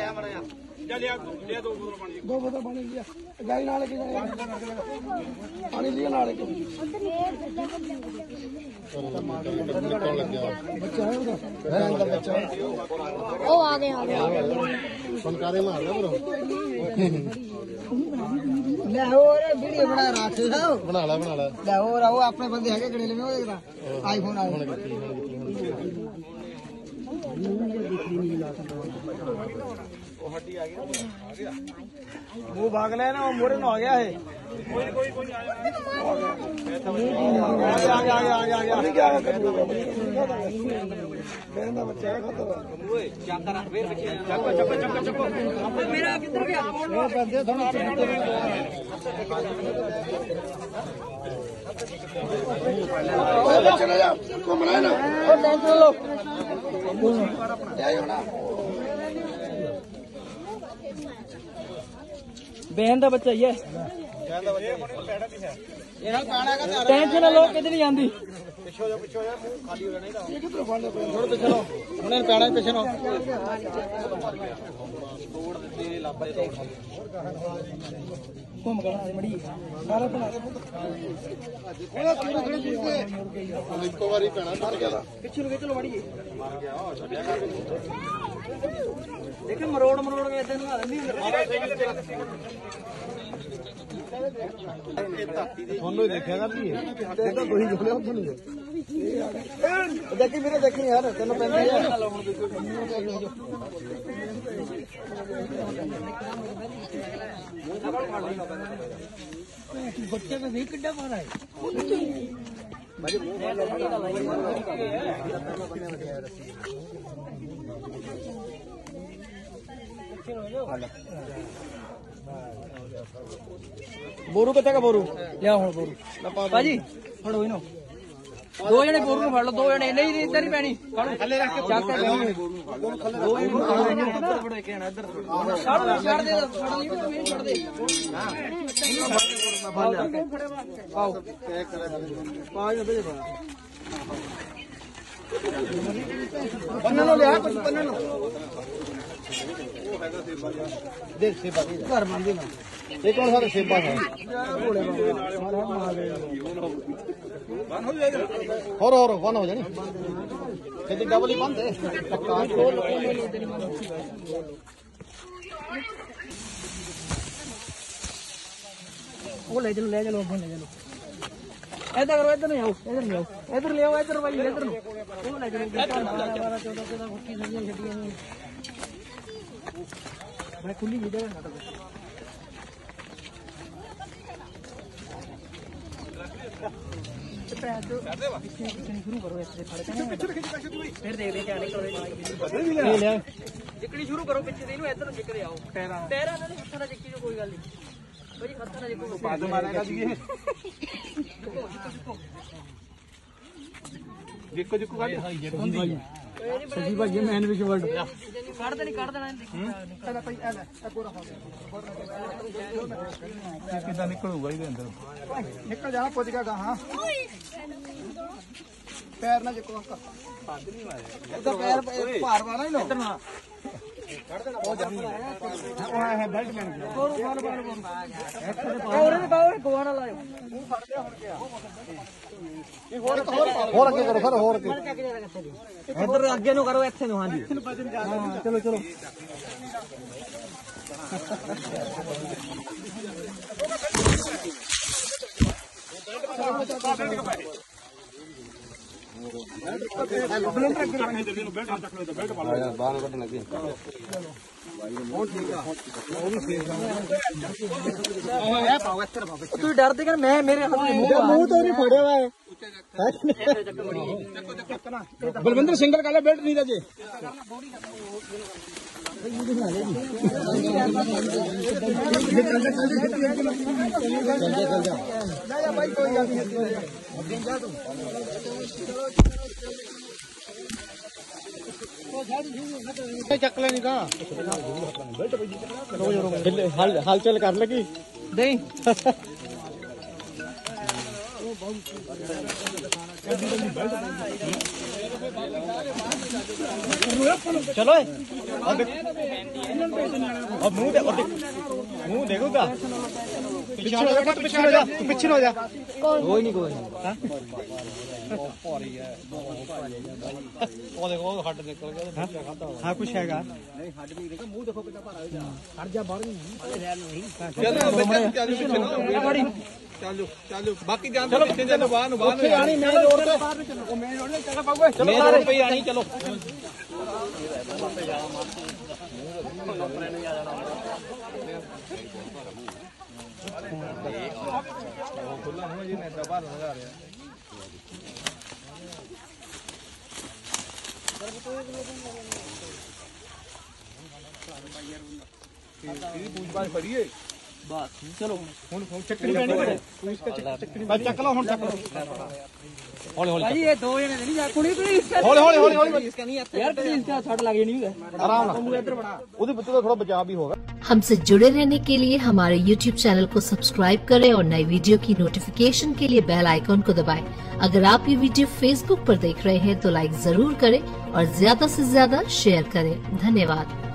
दो बोतल पानी लिया गाय नाले के पानी लिया नाले के बच्चा है उधर बच्चा ओ आ गए फनकारे मार रहा ब्रो ले और वीडियो बना रहा था बना ला ले और आओ अपने बंदे है गड़ेले में वो आईफोन आ वो भाग ले ना वो मोरे में आ गया है कोई मेरा किधर गया बहन का बच्चा ही है टेंशन लो कितनी नहीं आती घूम मड़ी पिछले चलो मड़ी देख मरोड़ के ਤੁਹਾਨੂੰ ਹੀ ਦੇਖਿਆ ਕਰਦੀ ਹੈ ਦੇਖੋ ਤੁਸੀਂ ਜੁੜਿਆ ਤੁਹਾਨੂੰ ਦੇਖੀ ਵੀਰੇ ਦੇਖੀ ਯਾਰ ਤੈਨੂੰ ਪੈਂਦੀ ਹੈ ਬੱਚੇ ਦਾ ਨਹੀਂ ਕਿੱਡਾ ਮਾਰਾ ਹੈ बोरू कितने का बोरू लिया हूं बोरू भाजी फड़ो इनो दो जने बोरू को फड़ लो दो जने नहीं इधर ही पैनी थल्ले रख के चक दो ही फड़ो एक जना इधर छाड़ दे फड़ ली तो मैं छोड़ दे आओ पैक कर पांच बजे पन्ना लो लिया कुछ पन्ना लो देख सेबा घर मंदी ना एक और सारे सेबा है और वन हो जानी ये डबल ही बंद है वो ले चलो ले चलो इधर करो इधर नहीं आओ इधर नहीं आओ इधर ले आओ इधर भाई इधर वो ले चलो 14 फुट्टी सब्जियां छटियां भाई खुली इधर है नाटक शुरू करो फिर देख दे क्या निकले जिकड़ी शुरू करो पिछे से इधर जिकड़े आओ पैरा ना हत्था जिक्की जो कोई गल नहीं भाई हत्था जिक्को बाद मारेगा जी जिक्को जिक्को काट सही भाई ये मैन विच वर्ल्ड काट देना निकल भाई ए पूरा हो गया किदा निकलूगा इधर अंदर निकल जाना पहुंच गया हां पैर ना जिक्को हाथ नहीं मारे उधर पैर भार वाला ही लो इधर ना काट देना बहुत जाम वो है बेल्ट मैन और ने पावर गोवाना लायो मुंह फड़ गया हो गया ये और आगे करो सर और इधर आगे नु करो ਇੱਥੇ ਨੂੰ ਹਾਂਜੀ ਹਾਂ ਚਲੋ ਚਲੋ ਬਾਹਰ ਕੱਢਣ ਲੱਗੇ ਤੂੰ ਡਰਦੇ ਕਿ ਮੈਂ ਮੇਰੇ ਹੱਥ ਮੂੰਹ ਤੋਂ ਨਹੀਂ ਫੜਿਆ ਹੋਇਆ ਹੈ बलविंदर सिंगल का बेल्ट नहीं रजे चक लेनी का हाल चल कर लगी नहीं चलो अब मुंह देखो क्या पीछे हो जा पीछे हो जा कोई नहीं वो देखो हट निकल गया हाँ कुछ हैगा मुंह देखो कितना भारा हट जा बाहर चलो चलो बाकी जान चलो पीछे चलो बाहर आनी मेन रोड पे वो मेन रोड में चला पाओगे चलो सारे पे आनी चलो खुला हुआ जी ने दबा लगा रहा पूछताछ करिए बस चलो ਚੱਕਣੀ ਪੈਣੀ ਬਸ ਚੱਕ ਲਓ ਹੁਣ ਚੱਕ ਲਓ ਹੌਲੀ ਹੌਲੀ ਭਾਜੀ ਇਹ ਦੋ ਜਣੇ ਨਹੀਂ ਜਾ ਕੁੜੀ ਪਲੀਜ਼ ਹੌਲੀ ਹੌਲੀ ਹੌਲੀ ਹੌਲੀ इसका नहीं आता यार प्लीज क्या छड़ लगे नहीं है आराम ਨਾਲ ਇਧਰ ਬਣਾ ਉਹਦੇ ਬੱਚੇ ਦਾ ਥੋੜਾ ਬਚਾਅ भी होगा। हमसे जुड़े रहने के लिए हमारे YouTube चैनल को सब्सक्राइब करें और नई वीडियो की नोटिफिकेशन के लिए बेल आइकॉन को दबाएं। अगर आप ये वीडियो Facebook पर देख रहे हैं तो लाइक जरूर करें और ज्यादा से ज्यादा शेयर करें। धन्यवाद।